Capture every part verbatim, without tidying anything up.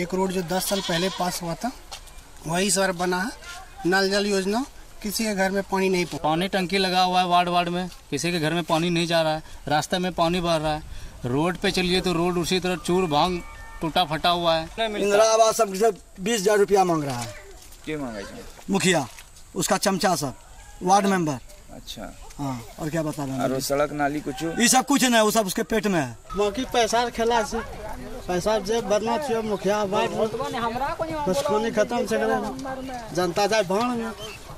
एक रोड जो दस साल पहले पास हुआ था वही इस बार बना है। नल जल योजना, किसी के घर में पानी नहीं पहुंचा। पानी टंकी लगा हुआ है वार्ड वार्ड में, किसी के घर में पानी नहीं जा रहा है, रास्ते में पानी बह रहा है। रोड पे चलिए तो रोड उसी तरह चूर भांग टूटा फटा हुआ है। इंदिरा आवास सब बीस हजार रुपया मांग रहा है। क्यों मांगा है? मुखिया, उसका चमचा सब, वार्ड मेंबर। अच्छा, हाँ, और क्या बता रहे हैं? और सड़क नाली कुछ ये सब कुछ नहीं, वो सब उसके पेट में है। बाकी पैसा खेला से पैसा जेब भरना चाहिए। मुखिया वार्ड बस खूनी खत्म से करे, जनता जाए भाड़ में।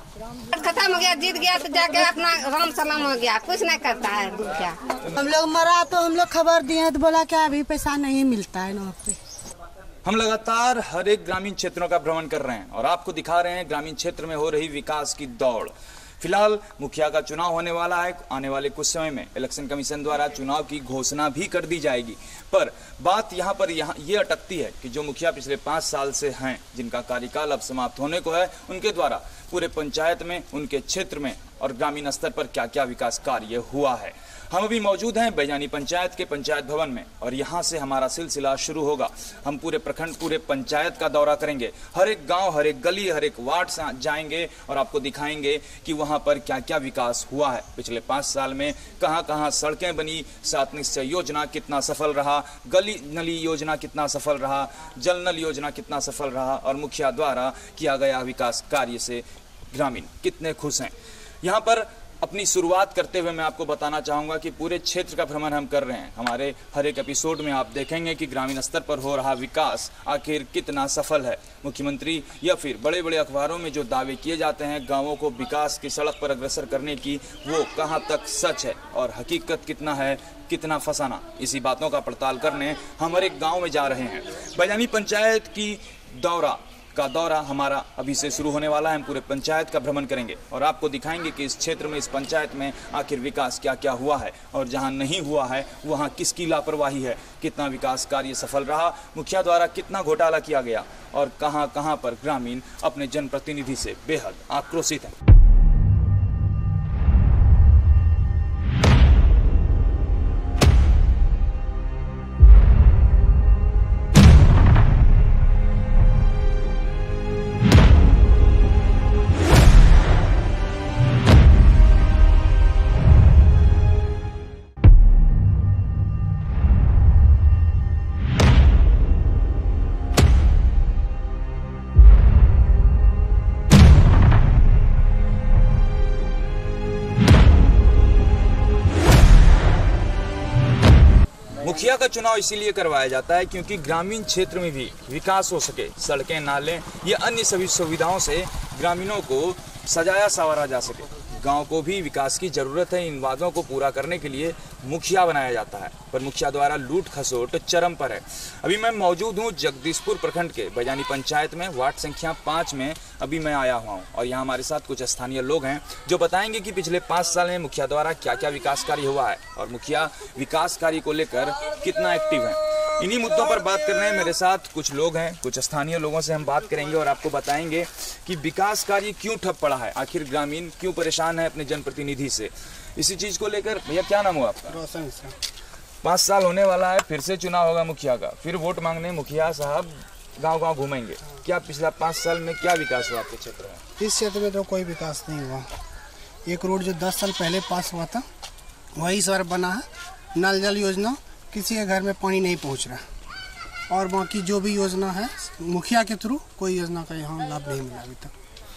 खत्म हो गया, जीत गया तो जाके अपना राम सलाम हो गया, कुछ नहीं करता है मुखिया। हम लोग मरा तो हम लोग खबर दिए तो बोला क्या अभी पैसा नहीं मिलता है ना पे। हम लगातार हर एक ग्रामीण क्षेत्रों का भ्रमण कर रहे हैं और आपको दिखा रहे हैं ग्रामीण क्षेत्र में हो रही विकास की दौड़। फिलहाल मुखिया का चुनाव होने वाला है। आने वाले कुछ समय में इलेक्शन कमीशन द्वारा चुनाव की घोषणा भी कर दी जाएगी। पर बात यहाँ पर यहाँ ये अटकती है कि जो मुखिया पिछले पाँच साल से हैं, जिनका कार्यकाल अब समाप्त होने को है, उनके द्वारा पूरे पंचायत में, उनके क्षेत्र में और ग्रामीण स्तर पर क्या क्या विकास कार्य हुआ है। हम अभी मौजूद हैं बैजानी पंचायत के पंचायत भवन में और यहाँ से हमारा सिलसिला शुरू होगा। हम पूरे प्रखंड, पूरे पंचायत का दौरा करेंगे। हर एक गांव, हर एक गली, हर एक वार्ड से जाएंगे और आपको दिखाएंगे कि वहाँ पर क्या क्या विकास हुआ है पिछले पाँच साल में। कहाँ कहाँ सड़कें बनी, सात निश्चय योजना कितना सफल रहा, गली नली योजना कितना सफल रहा, जल नल योजना कितना सफल रहा और मुखिया द्वारा किया गया विकास कार्य से ग्रामीण कितने खुश हैं। यहाँ पर अपनी शुरुआत करते हुए मैं आपको बताना चाहूँगा कि पूरे क्षेत्र का भ्रमण हम कर रहे हैं। हमारे हर एक एपिसोड में आप देखेंगे कि ग्रामीण स्तर पर हो रहा विकास आखिर कितना सफल है। मुख्यमंत्री या फिर बड़े बड़े अखबारों में जो दावे किए जाते हैं गांवों को विकास की सड़क पर अग्रसर करने की, वो कहाँ तक सच है और हकीकत कितना है, कितना फसाना। इसी बातों का पड़ताल करने हम हर एक गाँव में जा रहे हैं। बैजानी पंचायत की दौरा का दौरा हमारा अभी से शुरू होने वाला है। हम पूरे पंचायत का भ्रमण करेंगे और आपको दिखाएंगे कि इस क्षेत्र में, इस पंचायत में आखिर विकास क्या क्या हुआ है और जहां नहीं हुआ है वहां किसकी लापरवाही है, कितना विकास कार्य सफल रहा, मुखिया द्वारा कितना घोटाला किया गया और कहां कहां पर ग्रामीण अपने जनप्रतिनिधि से बेहद आक्रोशित हैं। मुखिया का चुनाव इसीलिए करवाया जाता है क्योंकि ग्रामीण क्षेत्र में भी विकास हो सके, सड़कें, नाले, ये अन्य सभी सुविधाओं से ग्रामीणों को सजाया संवारा जा सके। गांव को भी विकास की जरूरत है। इन वादों को पूरा करने के लिए मुखिया बनाया जाता है, पर मुखिया द्वारा लूट खसोट चरम पर है। अभी मैं मौजूद हूं जगदीशपुर प्रखंड के बैजानी पंचायत में, वार्ड संख्या पाँच में अभी मैं आया हुआ हूं और यहाँ हमारे साथ कुछ स्थानीय लोग हैं जो बताएंगे कि पिछले पाँच साल में मुखिया द्वारा क्या क्या विकास कार्य हुआ है और मुखिया विकास कार्य को लेकर कितना एक्टिव है। इन्हीं मुद्दों पर बात कर रहे हैं। मेरे साथ कुछ लोग हैं, कुछ स्थानीय लोगों से हम बात करेंगे और आपको बताएंगे कि विकास कार्य क्यों ठप पड़ा है, आखिर ग्रामीण क्यों परेशान है अपने जनप्रतिनिधि से। इसी चीज को लेकर, भैया क्या नाम हुआ आपका? रोशन से। पाँच साल होने वाला है, फिर से चुनाव होगा मुखिया का, फिर वोट मांगने मुखिया साहब गाँव गाँव घूमेंगे। क्या पिछला पाँच साल में क्या विकास हुआ आपके क्षेत्र में? इस क्षेत्र में तो कोई विकास नहीं हुआ। एक रोड जो दस साल पहले पास हुआ था वही इस बार बना है। नल जल योजना, किसी के घर में पानी नहीं पहुंच रहा और बाकी जो भी योजना है मुखिया के थ्रू कोई योजना का यहाँ लाभ नहीं मिला अभी तक।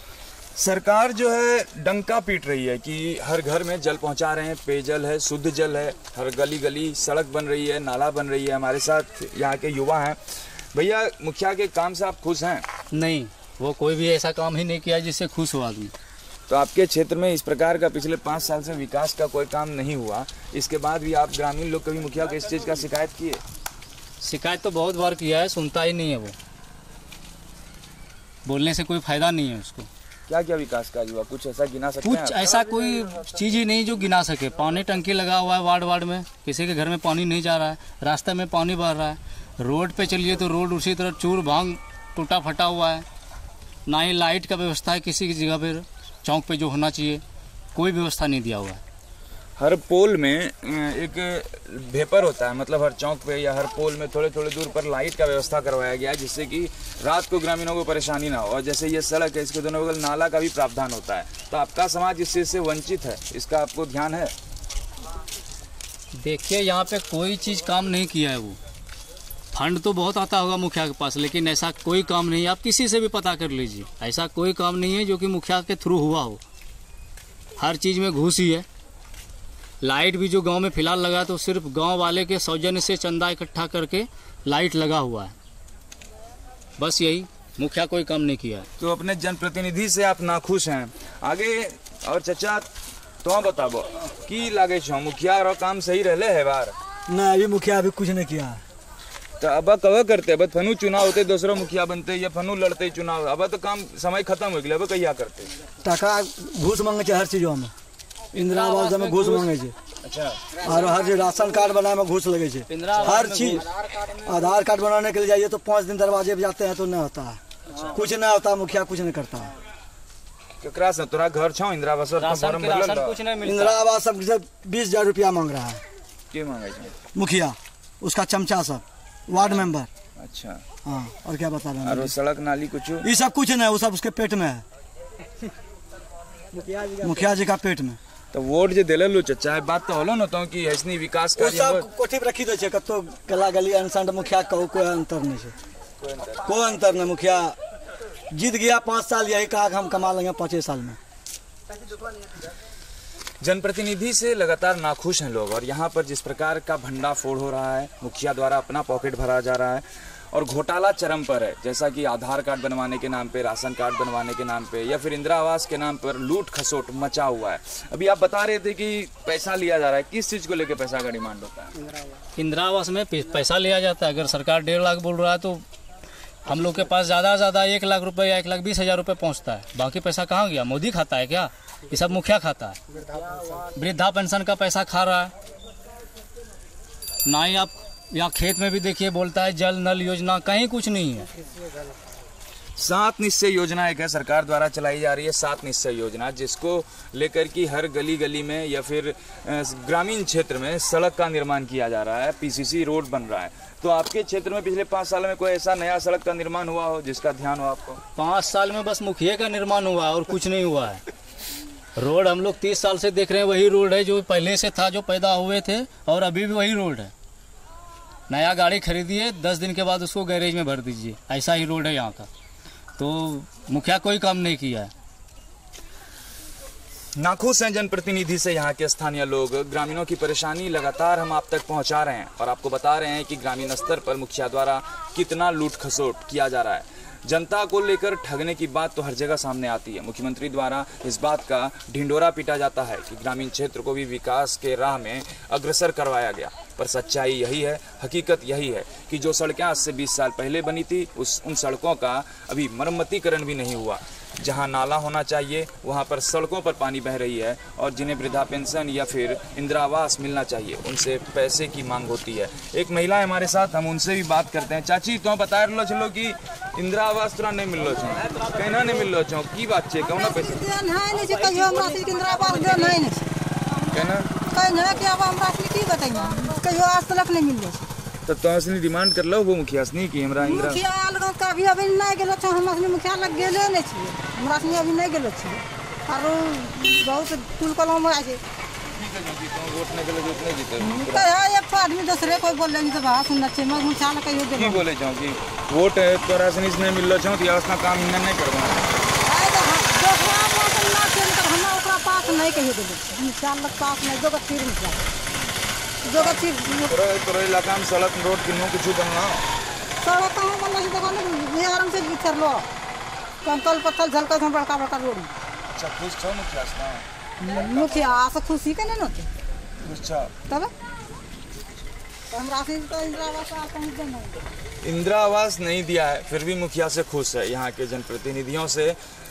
सरकार जो है डंका पीट रही है कि हर घर में जल पहुंचा रहे हैं, पेयजल है, शुद्ध जल है, हर गली गली सड़क बन रही है, नाला बन रही है। हमारे साथ यहाँ के युवा हैं। भैया, मुखिया के काम से आप खुश हैं? नहीं, वो कोई भी ऐसा काम ही नहीं किया जिससे खुश हो आदमी। तो आपके क्षेत्र में इस प्रकार का पिछले पाँच साल से विकास का कोई काम नहीं हुआ, इसके बाद भी आप ग्रामीण लोग कभी मुखिया को इस चीज़ का शिकायत किए? शिकायत तो बहुत बार किया है, सुनता ही नहीं है। वो बोलने से कोई फायदा नहीं है उसको। क्या क्या विकास कार्य हुआ, कुछ ऐसा गिना सकते हैं? कुछ ऐसा कोई चीज़ ही नहीं जो गिना सके। पानी टंकी लगा हुआ है वार्ड वार्ड में, किसी के घर में पानी नहीं जा रहा है, रास्ते में पानी बह रहा है। रोड पे चलिए तो रोड उसी तरह चूर भांग टूटा फटा हुआ है। ना ही लाइट का व्यवस्था है किसी की जगह पर, चौक पे जो होना चाहिए कोई व्यवस्था नहीं दिया हुआ है। हर पोल में एक भेपर होता है, मतलब हर चौक पे या हर पोल में थोड़े थोड़े दूर पर लाइट का व्यवस्था करवाया गया है, जिससे कि रात को ग्रामीणों को परेशानी ना हो। और जैसे ये सड़क है, इसके दोनों बगल नाला का भी प्रावधान होता है। तो आपका समाज इस चीज़ से वंचित है, इसका आपको ध्यान है? देखिए, यहाँ पे कोई चीज़ काम नहीं किया है। वो फंड तो बहुत आता होगा मुखिया के पास, लेकिन ऐसा कोई काम नहीं है। आप किसी से भी पता कर लीजिए, ऐसा कोई काम नहीं है जो कि मुखिया के थ्रू हुआ हो। हर चीज़ में घूस ही है। लाइट भी जो गांव में फिलहाल लगा है, तो सिर्फ गांव वाले के सौजन्य से चंदा इकट्ठा करके लाइट लगा हुआ है, बस यही। मुखिया कोई काम नहीं किया है। तो अपने जनप्रतिनिधि से आप नाखुश हैं। आगे और चचा तो बताबो की लागे छो, मुखिया और काम सही रहले है बार? नहीं, अभी मुखिया अभी कुछ नहीं किया। तो अब कब करते? अब फनू चुनाव होते, दूसरा मुखिया बनते या फनू लड़ते चुनाव? अब तो काम समय खत्म हो गया, अब कहिया करते? टका घूस मांगे छे हर चीजों में, इंदिरा आवास में घूस मांगे छे। अच्छा। और हर चीज राशन कार्ड बनाने में घूस लगे छे, हर चीज। आधार कार्ड बनाने के लिए जाइए तो पाँच दिन दरवाजे पे जाते हैं तो नहीं होता है। अच्छा। कुछ नहीं होता, मुखिया कुछ नहीं करता है। केकरा से तोरा घर छो इंदिरा आवास और फॉर्म भरल? कुछ नहीं मिलता। इंदिरा आवास सब बीस हजार रुपया मांग रहा है। के मांगे छे? मुखिया, उसका चमचा सब, वार्ड मेंबर। अच्छा। हाँ, और क्या बता रहे हैं? और सड़क नाली कुछ? ये सब कुछ नहीं, वो सब उसके पेट में है, मुखिया जी का पेट में। तो वोट जे दिले लो चचा, बात तो होलो न तो कि ऐसनी विकास वो कार्य सब कोठी पे रखी दे छे, कतो गला गली अनसंड मुखिया कहू कोई अंतर नहीं है, कोई अंतर नहीं। मुखिया जीत गया पाँच साल, यही कहा कि हम कमा लेंगे पाँच साल में। जनप्रतिनिधि से लगातार नाखुश हैं लोग, और यहाँ पर जिस प्रकार का भंडाफोड़ हो रहा है, मुखिया द्वारा अपना पॉकेट भरा जा रहा है और घोटाला चरम पर है। जैसा कि आधार कार्ड बनवाने के नाम पे, राशन कार्ड बनवाने के नाम पे या फिर इंदिरा आवास के नाम पर लूट खसोट मचा हुआ है। अभी आप बता रहे थे कि पैसा लिया जा रहा है, किस चीज़ को लेकर पैसा का डिमांड होता है? इंदिरा आवास में पैसा लिया जाता है। अगर सरकार डेढ़ लाख बोल रहा है तो हम लोग के पास ज़्यादा से ज़्यादा एक लाख रुपए या एक लाख बीस हज़ार रुपये पहुँचता है। बाकी पैसा कहाँ गया? मोदी खाता है क्या? ये सब मुखिया खाता है। वृद्धा पेंशन का पैसा खा रहा है। ना ही आप यहाँ खेत में भी देखिए, बोलता है जल नल योजना, कहीं कुछ नहीं है। सात निश्चय योजना एक है, सरकार द्वारा चलाई जा रही है सात निश्चय योजना, जिसको लेकर कि हर गली गली में या फिर ग्रामीण क्षेत्र में सड़क का निर्माण किया जा रहा है, पीसीसी रोड बन रहा है। तो आपके क्षेत्र में पिछले पाँच साल में कोई ऐसा नया सड़क का निर्माण हुआ हो जिसका ध्यान हो आपको? पाँच साल में बस मुखिया का निर्माण हुआ और कुछ नहीं हुआ है। रोड हम लोग तीस साल से देख रहे हैं, वही रोड है जो पहले से था, जो पैदा हुए थे, और अभी भी वही रोड है। नया गाड़ी खरीदिए, दस दिन के बाद उसको गैरेज में भर दीजिए, ऐसा ही रोड है यहाँ का। तो मुखिया कोई काम नहीं किया है। नाखुश हैं जनप्रतिनिधि से यहाँ के स्थानीय लोग। ग्रामीणों की परेशानी लगातार हम आप तक पहुँचा रहे हैं और आपको बता रहे हैं कि ग्रामीण स्तर पर मुखिया द्वारा कितना लूट खसोट किया जा रहा है। जनता को लेकर ठगने की बात तो हर जगह सामने आती है। मुख्यमंत्री द्वारा इस बात का ढिंडोरा पीटा जाता है कि ग्रामीण क्षेत्र को भी विकास के राह में अग्रसर करवाया गया, पर सच्चाई यही है, हकीकत यही है कि जो सड़कें आज से बीस साल पहले बनी थी, उस उन सड़कों का अभी मरम्मतीकरण भी नहीं हुआ। जहां नाला होना चाहिए वहां पर सड़कों पर पानी बह रही है, और जिन्हें वृद्धा पेंशन या फिर इंदिरा आवास मिलना चाहिए उनसे पैसे की मांग होती है। एक महिला है हमारे साथ, हम उनसे भी बात करते हैं। चाची, तो बता रहे चलो कि इंदिरा आवास तोरा नहीं मिल रहा छो, कहना नहीं मिल रहा छो, की बात छे? कौन पैसा कहना कहियो आज तक नहीं मिल रहा। तो तो असली डिमांड कर लो वो मुखिया से कि हमरा इंदिरा मुखिया लग का अभी अभी नहीं गेलो छ, हम असली मुखिया लग गेले नहीं छी, हमरा असली अभी नहीं गेलो छी। और बहुत टूल कलम आ छै, ठीक है जी, तो वोट नहीं गेलो जितने जीते कहे एक आदमी दूसरे कोई बोल लेनी तो बात सुनना छै, मग मुखिया लग कहियो की गेलो बोले छौ कि वोट तोरा से नहीं मिल रहा छौ तो व्यवस्था काम इन्ने नहीं करबा। आए तो दोसरा मौसम ना छै तो हमरा ओकरा पास नहीं कहियो गेलो छी, मुखिया लग पास नहीं जोग तीर मुखिया जोग तीर तोरा तोरा इलाका में सड़क रोड किन्नो कुछ बनना सड़क कहां बनला छै? देखो ना ये आराम से बिखर लो, कंकल पत्थर झलका हम बड़का बड़का रोड। अच्छा, खुश छौ मुखिया से? मुखिया से खुशी के नहीं होते खुश छौ तब हमरा से तो इंदिरा आवास आ पहुंच जाना। इंदिरा आवास नहीं दिया है, फिर भी मुखिया से खुश है। यहाँ के जनप्रतिनिधियों से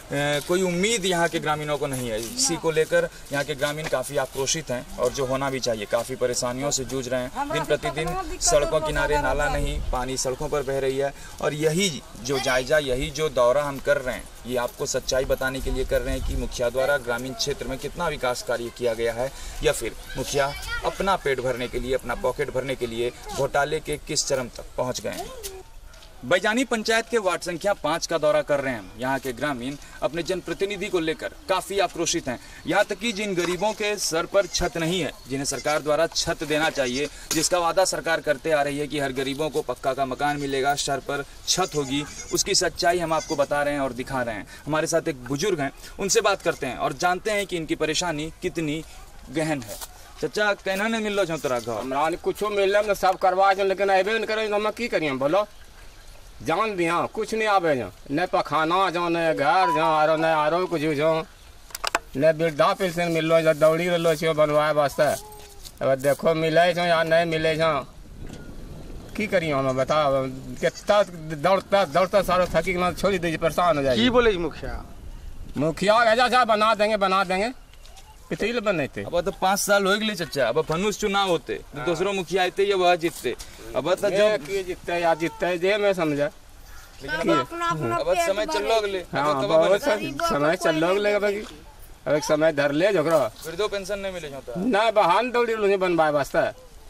कोई उम्मीद यहाँ के ग्रामीणों को नहीं है। इसी को लेकर यहाँ के ग्रामीण काफ़ी आक्रोशित हैं और जो होना भी चाहिए। काफ़ी परेशानियों से जूझ रहे हैं। दिन प्रतिदिन सड़कों किनारे नाला नहीं, पानी सड़कों पर बह रही है। और यही जो जायजा, यही जो दौरा हम कर रहे हैं, ये आपको सच्चाई बताने के लिए कर रहे हैं कि मुखिया द्वारा ग्रामीण क्षेत्र में कितना विकास कार्य किया गया है, या फिर मुखिया अपना पेट भरने के लिए, अपना पॉकेट भरने के लिए घोटाले के किस चरम तक पहुँच गए हैं। बैजानी पंचायत के वार्ड संख्या पाँच का दौरा कर रहे हैं। यहाँ के ग्रामीण अपने जनप्रतिनिधि को लेकर काफ़ी आक्रोशित हैं। यहाँ तक कि जिन गरीबों के सर पर छत नहीं है, जिन्हें सरकार द्वारा छत देना चाहिए, जिसका वादा सरकार करते आ रही है कि हर गरीबों को पक्का का मकान मिलेगा, सर पर छत होगी, उसकी सच्चाई हम आपको बता रहे हैं और दिखा रहे हैं। हमारे साथ एक बुजुर्ग हैं, उनसे बात करते हैं और जानते हैं कि इनकी परेशानी कितनी गहन है। चाचा, कहना नहीं मिल रहा तोरा घर? हमरा कुछ मिल सब करवा, लेकिन अबे नहीं करे, हम की करिए बोलो? जान दिया कुछ नहीं आवे, जा न पखाना जा, न घर जा, आरो न आरो कुछ जो, न वृद्धा पेंशन मिल लो, दौड़ी रहो छो बनवाए वास्ते। अब देखो मिले छो या नहीं मिले छो, की करिए हम बताओ? कितना दौड़ता दौड़ता सारो थकी ना छोड़ दीजिए, परेशान हो जाए। की बोले मुखिया? मुखिया ऐसा जा बना देंगे बना देंगे पिछले बने थे। अब तो पाँच साल हो गए चाचा, अब फनुस चुनाव होते तो दूसरों मुखिया आते या वह जीतते। अब तो जो जीतते या जीतते जे मैं समझा, अब समय चल गए। हाँ बहुत समय चल गए, अब एक समय धर ले जो वृद्धो पेंशन नहीं मिले ना, बहान दौड़ी लो नहीं बनवाए वास्ते,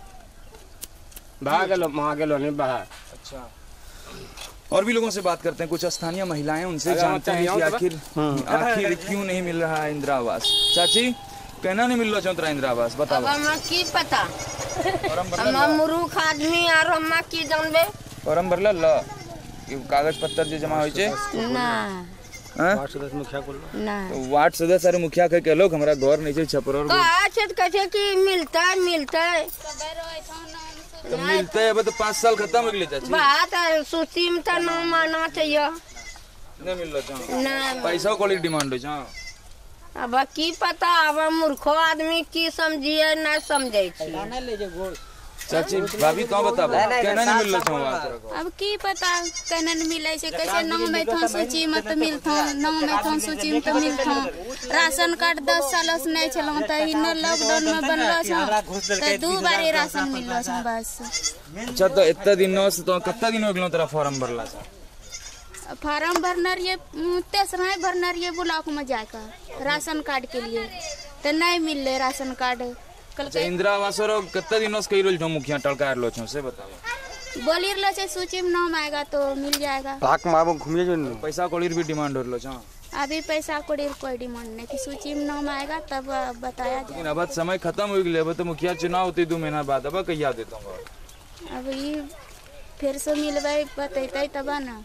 बहा गलो वहाँ गलो नहीं बहा। अच्छा, और भी लोगों से बात करते हैं, कुछ स्थानीय महिलाएं, उनसे जानते हैं कि आखिर आखिर क्यों नहीं मिल रहा है इंदिरा आवास। चाची, कहना नहीं मिल रहा चौतरा इंदिरा आवास, बताओ। हमें की पता, हम मूर्ख आदमी और हम की जानबे। फॉर्म भरला ला कागज पत्तर जो जमा होई छे ना, वार्ड सदस्य मुखिया को ना, तो वार्ड सदस्य और मुखिया के कह लोग हमरा घर नहीं छे छपर और का छत कहे कि मिलता है मिलता है तो मिलता है। अब तो पाँच साल खत्म हो गए चाची, बात सूची में तो ना माना चाहिए, नहीं मिल रहा ना पैसा को डिमांड हो। अब की पता, अब मूर्खो आदमी की समझिए ना समझे। चाची भाभी तो बताओ, कहना नहीं मिल रहा। अब की पता कहना नहीं मिले से, कैसे नाम में था सूची में तो मिलता, नाम में था सूची में तो मिलता। राशन कार्ड दस साल से नहीं चलो, तो इन लॉकडाउन में बनलो छ तो दो बार राशन मिललो छ बस। अच्छा, तो इतना दिन से तो कितना दिन हो गए तेरा फॉर्म भरला छ? फार्म भरना रहिए तेसरा भरना रहिए ब्लॉक में जाकर राशन कार्ड के लिए, तो नहीं मिल रहे राशन कार्ड। अच्छा, इंदिरा आवास और कितना दिनों से कही रोल मुखिया टलकार लो छो से बताओ। बोली रलो छे सूची में नाम आएगा तो मिल जाएगा। लाख मारो घूमिए जो पैसा कोड़ीर भी डिमांड हो लो छो। अभी पैसा कोड़ीर कोई डिमांड नहीं कि सूची में नाम आएगा तब बताया जाए। लेकिन अब समय खत्म हो गए, अब तो मुखिया चुनाव होते दो महीना बाद, अब कहिया देता हूँ। अब ये फिर से मिलवे बतेते तब ना।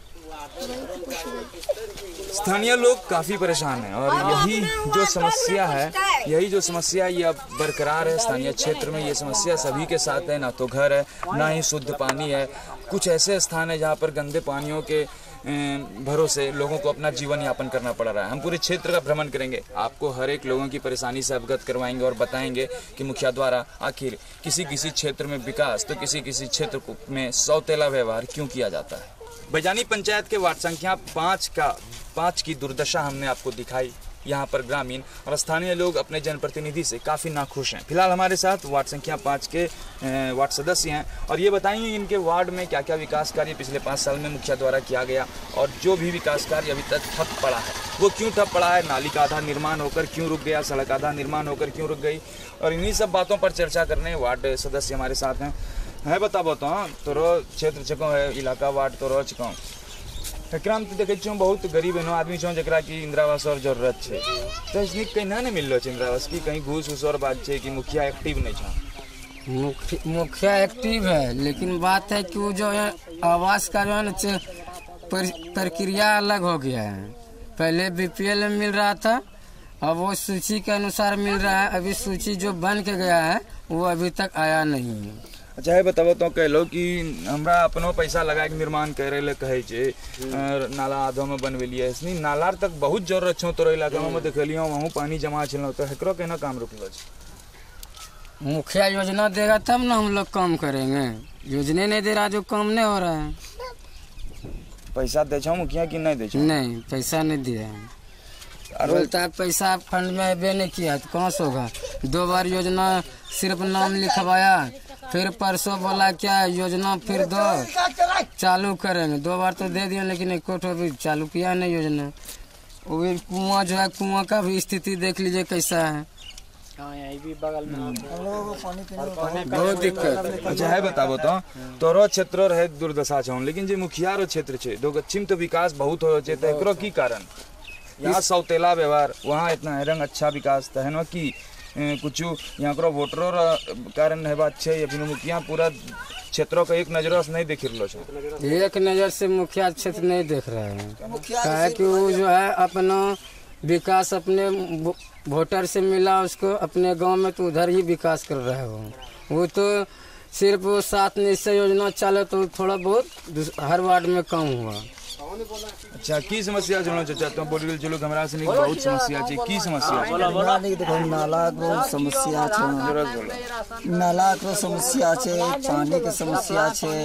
स्थानीय लोग काफी परेशान हैं और यही जो समस्या है, यही जो समस्या ये अब बरकरार है स्थानीय क्षेत्र में। ये समस्या सभी के साथ है, ना तो घर है, ना ही शुद्ध पानी है। कुछ ऐसे स्थान है जहाँ पर गंदे पानियों के भरोसे लोगों को अपना जीवन यापन करना पड़ रहा है। हम पूरे क्षेत्र का भ्रमण करेंगे, आपको हर एक लोगों की परेशानी से अवगत करवाएंगे और बताएंगे कि मुखिया द्वारा आखिर किसी किसी क्षेत्र में विकास तो किसी किसी क्षेत्र में सौतेला व्यवहार क्यों किया जाता है। बैजानी पंचायत के वार्ड संख्या पाँच का पाँच की दुर्दशा हमने आपको दिखाई। यहाँ पर ग्रामीण और स्थानीय लोग अपने जनप्रतिनिधि से काफ़ी नाखुश हैं। फिलहाल हमारे साथ वार्ड संख्या पाँच के वार्ड सदस्य हैं और ये बताएंगे इनके वार्ड में क्या क्या विकास कार्य पिछले पाँच साल में मुखिया द्वारा किया गया और जो भी विकास कार्य अभी तक ठप पड़ा है वो क्यों ठप पड़ा है, नाली का आधा निर्माण होकर क्यों रुक गया, सड़क आधा निर्माण होकर क्यों रुक गई, और इन्हीं सब बातों पर चर्चा करने वार्ड सदस्य हमारे साथ हैं। है बता बता तोरो क्षेत्र चको है, इलाका वार्ड तोरो चको एकरा में देखे छो बहुत गरीब एनो आदमी छो जकरा की इंदिरा आवास और जरूरत छे, तो इसने कहना नहीं मिल रहा है इंदिरा आवास की, कहीं घूस घूस और बात छे कि मुखिया एक्टिव नहीं छो। मुखिया एक्टिव है, लेकिन बात है कि वो जो है आवास का जो है प्रक्रिया अलग हो गया है। पहले बीपीएल में मिल रहा था, अब वो सूची के अनुसार मिल रहा है। अभी सूची जो बन के गया है वो अभी तक आया नहीं है। अच्छा है बताओ तो कह लो कि हमरा अपनो पैसा लगा के निर्माण करे ले कहे छे, नाला आधो में बनवेलिए, इसनी नाला तक बहुत जरूरत छो तोरो इलाका में देखलियो वहां पानी जमा छलो, तो एकरो केना काम रुकलो छे। मुखिया योजना देगा तब ना हम लोग काम करेंगे, योजना नहीं दे रहा जो काम नहीं हो रहा है। पैसा दे छो मुखिया कि नहीं दे छो? नहीं पैसा नहीं दे रहा है। बोलता है पैसा फंड में अबे नहीं किया तो कहाँ से होगा। दो बार योजना सिर्फ नाम लिखवाया, फिर परसों बोला क्या योजना फिर दो चालू करेंगे, दो बार तो दे दिया लेकिन एक कोठो भी चालू किया नहीं योजना। वो भी कुआं जो है कुआं का भी स्थिति देख लीजिए कैसा है, भी बगल में बहुत दिक्कत। अच्छा है बताबो तो तोरो क्षेत्र रहे दुर्दशा छौ, लेकिन जे मुखिया रो क्षेत्र छे दो गच्छिम तो विकास बहुत हो छे, तो एकरो की कारण? यहाँ सौतेला व्यवहार, वहाँ इतना रंग अच्छा विकास है ना कि कुछ यहाँ करो वोटरों कारण है बात छे, या फिर मुखिया पूरा क्षेत्रों का एक नजरों से नहीं देख रहा छे? एक नजर से मुखिया क्षेत्र नहीं देख रहे हैं, क्या कि वो जो है अपना विकास अपने वोटर से मिला उसको अपने गांव में तो उधर ही विकास कर रहा है। वो वो तो सिर्फ वो सात निश्चय योजना चले तो थोड़ा बहुत हर वार्ड में कम हुआ। अच्छा की समस्या जोड़ना चाहता हूँ बोल चलो हमरा से बहुत समस्या छे, की समस्या छे? देखो नाला को समस्या छे, नाला को समस्या छे, पानी के समस्या छे,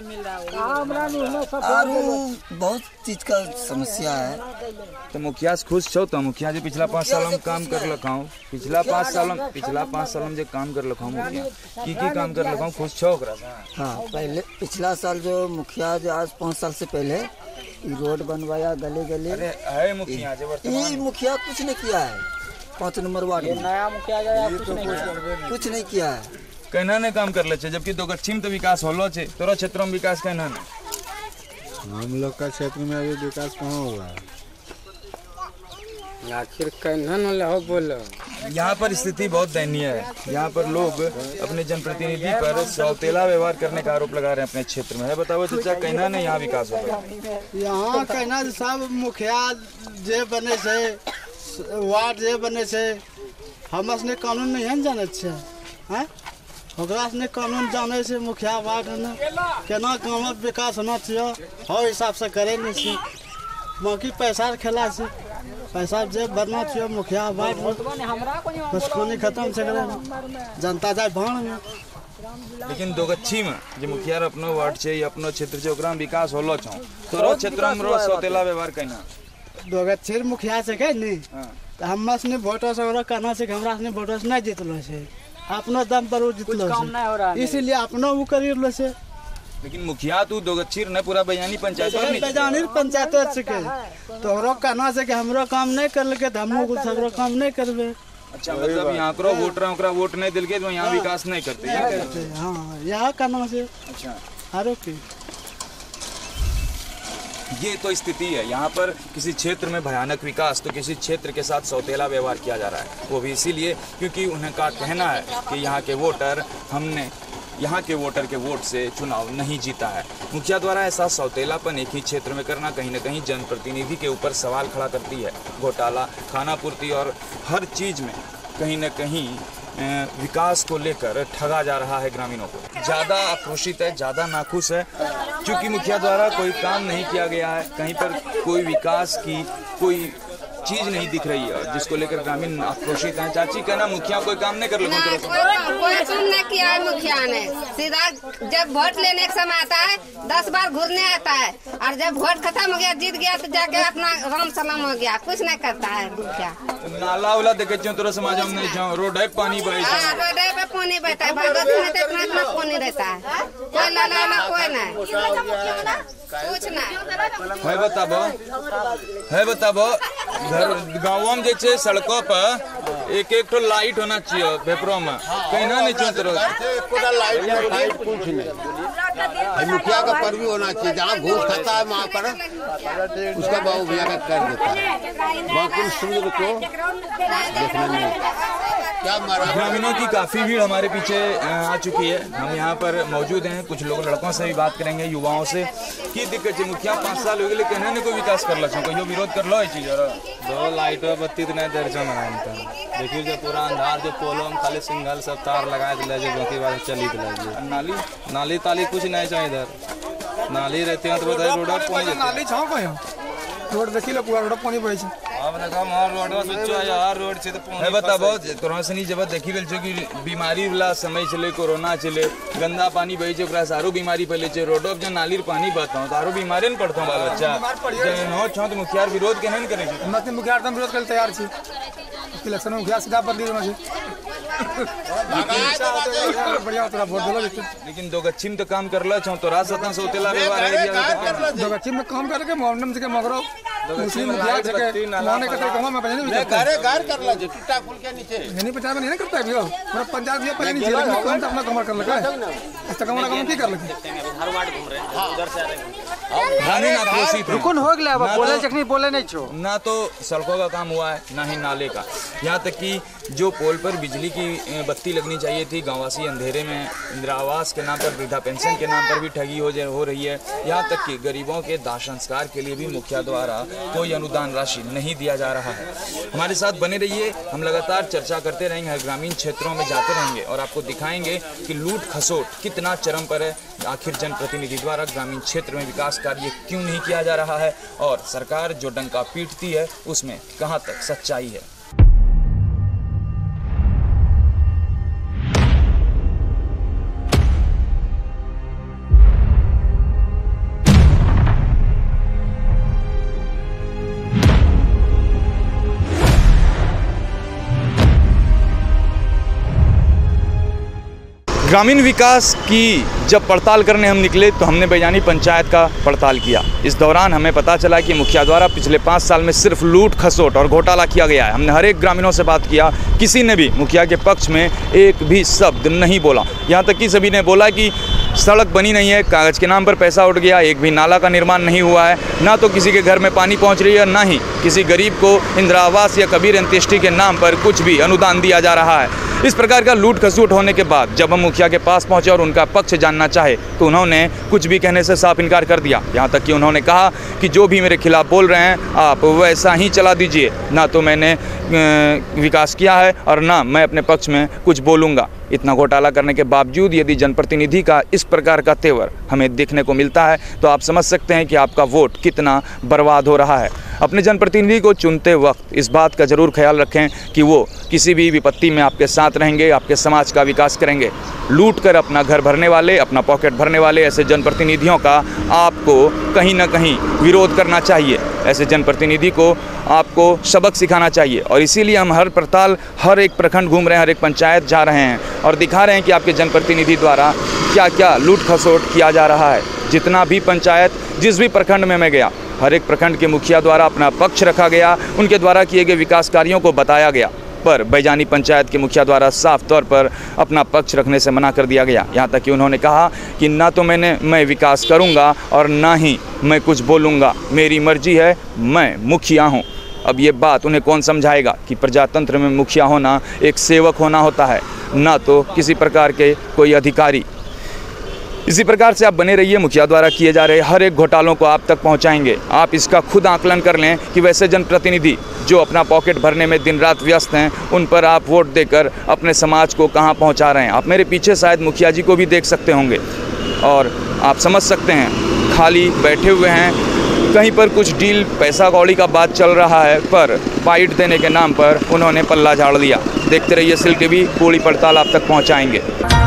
और बहुत चीज का समस्या है। तो मुखिया से खुश छो? तो मुखिया जो पिछला पाँच साल में काम कर लखा पिछला पाँच साल में पिछला पाँच साल में जो काम कर लखा मुखिया की की काम कर लखा खुश छो? हाँ पहले पिछला साल जो मुखिया जो आज पाँच साल से पहले रोड बनवाया गली गली। अरे है मुखिया जो ये मुखिया कुछ नहीं किया है, पाँच नंबर वार्ड में नया मुखिया जो कुछ नहीं किया कुछ नहीं किया है। कहना ने काम कर ले छे, जबकि दो गच्छिम तो विकास होलो छे, तोरा क्षेत्र में विकास कहना ने? हम लोग का क्षेत्र में अभी विकास कहाँ हुआ है? आखिर कहना न लो बोलो। यहाँ पर स्थिति बहुत दयनीय है। यहाँ पर लोग अपने जनप्रतिनिधि पर सौतेला व्यवहार करने का आरोप लगा रहे हैं अपने क्षेत्र में। है बताओ चाचा कहना नहीं यहाँ विकास होगा? यहाँ कहना सब मुखिया जे बने से वार्ड जे बने से हम ने कानून नहीं है जाने छे, हैं ओकरा से कानून जाने से मुखिया वार्ड ने केना गाँव में विकास होना चाहिए हर हिसाब से करे नहीं छे, बाकी पैसा खेला से पैसा जे बनना चाहिए मुखिया वार्ड में बस कोनी खत्म से करे जनता जाए भाण में। लेकिन दोगच्छी में जो मुखिया अपनो वार्ड छे या अपनो क्षेत्र छे ओकरा में विकास होलो छौ, तोरो क्षेत्र में रो सौतेला व्यवहार कहना? दोगच्छी मुखिया से कह नहीं तो हम से वोटर से ओकरा कहना से हमरा से वोटर से नहीं जीतलो छे, अपनो दम पर वो जीतलो छे, इसीलिए अपनो वो करिलो छे। लेकिन मुखिया तू दोगच्छी ने पूरा बयानी पंचायत में बयानी पंचायत से के तोहरो कहना से कि हमरो काम नहीं करलके त हमहु कुछ हमरो काम नहीं करबे। अच्छा मतलब यहाँ करो वोटर ओकरा वोट नहीं दिलके तो यहाँ विकास नहीं करते? हाँ यहाँ कहना से। अच्छा आरो की ये तो स्थिति है। यहाँ पर किसी क्षेत्र में भयानक विकास तो किसी क्षेत्र के साथ सौतेला व्यवहार किया जा रहा है, वो भी इसीलिए क्योंकि उन्हें का कहना है कि यहाँ के वोटर हमने यहाँ के वोटर के वोट से चुनाव नहीं जीता है। मुखिया द्वारा ऐसा सौतेलापन एक ही क्षेत्र में करना कहीं न कहीं जनप्रतिनिधि के ऊपर सवाल खड़ा करती है। घोटाला, खाना पूर्ति और हर चीज़ में कहीं न कहीं विकास को लेकर ठगा जा रहा है ग्रामीणों को। ज़्यादा आक्रोशित है, ज़्यादा नाखुश है क्योंकि मुखिया द्वारा कोई काम नहीं किया गया है, कहीं पर कोई विकास की कोई चीज नहीं दिख रही है, जिसको लेकर ग्रामीण आक्रोशित हैं। चाची कहना मुखिया कोई काम नहीं कर लगा? कोई काम नहीं किया है मुखिया ने, सीधा जब वोट लेने का समय आता है दस बार घूरने आता है और जब वोट खत्म हो गया जीत गया तो जाके अपना राम सलाम हो गया, कुछ नहीं करता है मुखिया। नाला वाला देखे तोरा समाज में नहीं जाओ, रोड है पानी बहे, रोड पे पानी बहता है, भगत में तो इतना इतना पानी रहता है, कोई नाला वाला कोई नहीं कुछ नहीं है। बताबो है बताबो घर गाँव में जे सड़कों पर एक एक तो लाइट होना चाहिए भेपरों में, कहीं ना नहीं चुनते लाइट लाइट कुछ नहीं। मुखिया का पर भी होना चाहिए, जहाँ घूस खाता है वहाँ पर उसका बाबू भैया का कर देता है, बाकी सूर्य को देखना नहीं। ग्रामीणों की काफी भीड़ हमारे पीछे आ चुकी है। हम यहाँ पर मौजूद हैं, कुछ लोग लड़कों से भी बात करेंगे, युवाओं से। की दिक्कत है मुखिया पाँच साल हो गए कहने ने कोई विकास कर लो, कहियो विरोध कर लो ये चीज? दो लाइट बत्ती तो नहीं दर्जन है, देखिए जो पूरा अंधार जो पोलो में खाली सिंगल सब तार लगा दिला जो बाकी बात चली दिला। नाली नाली ताली कुछ नहीं चाहिए इधर, नाली रहते हैं तो बताइए रोड पानी नाली छाओ कहीं रोड देखी लो पूरा रोड पानी बहे। है बता बहुत तोरा सनी जब देखी बेल कि बीमारी वाला समय चले, कोरोना चले, गंदा पानी बही छे, ओकरा सारो बीमारी फैले छे। रोडो पे नाली पानी बहता तो आरो बीमारी न पड़ता बाल बच्चा। हो छो तो मुखिया विरोध के नहीं करे छे। मत मुखिया एकदम विरोध करे तैयार छी। इलेक्शन में मुखिया सीधा बदली होना चाहिए। बढ़िया तोरा वोट देलो। लेकिन दो गच्छिम तो काम करला छो तो रासता से उतेला व्यवहार है। दो गच्छिम में काम करके मोहम्मद के मगरो मुस्लिम मुखिया के माने के कमा में बने नहीं घरे घर करला जे टूटा पुल के नीचे नहीं पता नहीं करता है भैया। पूरा पंचायत भी पहले नहीं जेल में काम तो अपना कमर कर लगा है। ऐसा कमर काम की कर लगे। हर वार्ड घूम रहे हैं, उधर से आ रहे हैं। ग्रामीण आक्रोशित है। रुकन हो गया, अब बोले जखनी बोले नहीं छो। ना तो सड़कों का काम हुआ है, ना ही नाले का। यहाँ तक कि जो पोल पर बिजली की बत्ती लगनी चाहिए थी, गांववासी अंधेरे में इंदिरा आवास के नाम पर, वृद्धा पेंशन के नाम पर भी ठगी हो हो रही है। यहाँ तक कि गरीबों के दाह संस्कार के लिए भी मुखिया द्वारा कोई अनुदान राशि नहीं दिया जा रहा है। हमारे साथ बने रहिए, हम लगातार चर्चा करते रहेंगे, हर ग्रामीण क्षेत्रों में जाते रहेंगे और आपको दिखाएंगे कि लूट खसोट कितना चरम पर है। आखिर जनप्रतिनिधि द्वारा ग्रामीण क्षेत्र में विकास कार्य क्यों नहीं किया जा रहा है और सरकार जो डंका पीटती है उसमें कहां तक सच्चाई है। ग्रामीण विकास की जब पड़ताल करने हम निकले तो हमने बैजानी पंचायत का पड़ताल किया। इस दौरान हमें पता चला कि मुखिया द्वारा पिछले पाँच साल में सिर्फ लूट खसोट और घोटाला किया गया है। हमने हर एक ग्रामीणों से बात किया, किसी ने भी मुखिया के पक्ष में एक भी शब्द नहीं बोला। यहाँ तक कि सभी ने बोला कि सड़क बनी नहीं है, कागज़ के नाम पर पैसा उठ गया, एक भी नाला का निर्माण नहीं हुआ है, ना तो किसी के घर में पानी पहुँच रही है, ना ही किसी गरीब को इंदिरा आवास या कबीर अंत्येष्टि के नाम पर कुछ भी अनुदान दिया जा रहा है। इस प्रकार का लूट खसूट होने के बाद जब हम मुखिया के पास पहुंचे और उनका पक्ष जानना चाहे तो उन्होंने कुछ भी कहने से साफ इनकार कर दिया। यहाँ तक कि उन्होंने कहा कि जो भी मेरे खिलाफ बोल रहे हैं आप वैसा ही चला दीजिए, ना तो मैंने विकास किया है और ना मैं अपने पक्ष में कुछ बोलूँगा। इतना घोटाला करने के बावजूद यदि जनप्रतिनिधि का इस प्रकार का तेवर हमें देखने को मिलता है तो आप समझ सकते हैं कि आपका वोट कितना बर्बाद हो रहा है। अपने जनप्रतिनिधि को चुनते वक्त इस बात का ज़रूर ख्याल रखें कि वो किसी भी विपत्ति में आपके साथ रहेंगे, आपके समाज का विकास करेंगे। लूट कर अपना घर भरने वाले, अपना पॉकेट भरने वाले ऐसे जनप्रतिनिधियों का आपको कहीं ना कहीं विरोध करना चाहिए। ऐसे जनप्रतिनिधि को आपको सबक सिखाना चाहिए और इसीलिए हम हर पड़ताल, हर एक प्रखंड घूम रहे हैं, हर एक पंचायत जा रहे हैं और दिखा रहे हैं कि आपके जनप्रतिनिधि द्वारा क्या क्या लूट खसोट किया जा रहा है। जितना भी पंचायत, जिस भी प्रखंड में मैं गया, हर एक प्रखंड के मुखिया द्वारा अपना पक्ष रखा गया, उनके द्वारा किए गए विकास कार्यों को बताया गया, पर बैजानी पंचायत के मुखिया द्वारा साफ तौर पर अपना पक्ष रखने से मना कर दिया गया। यहाँ तक कि उन्होंने कहा कि ना तो मैंने मैं विकास करूँगा और ना ही मैं कुछ बोलूँगा, मेरी मर्जी है, मैं मुखिया हूँ। अब ये बात उन्हें कौन समझाएगा कि प्रजातंत्र में मुखिया होना एक सेवक होना होता है, ना तो किसी प्रकार के कोई अधिकारी। इसी प्रकार से आप बने रहिए, मुखिया द्वारा किए जा रहे हर एक घोटालों को आप तक पहुंचाएंगे। आप इसका खुद आकलन कर लें कि वैसे जनप्रतिनिधि जो अपना पॉकेट भरने में दिन रात व्यस्त हैं, उन पर आप वोट देकर अपने समाज को कहां पहुंचा रहे हैं। आप मेरे पीछे शायद मुखिया जी को भी देख सकते होंगे और आप समझ सकते हैं खाली बैठे हुए हैं, कहीं पर कुछ डील पैसा कौड़ी का बात चल रहा है, पर बाइट देने के नाम पर उन्होंने पल्ला झाड़ दिया। देखते रहिए सिल टीवी, पूरी पड़ताल आप तक पहुँचाएँगे।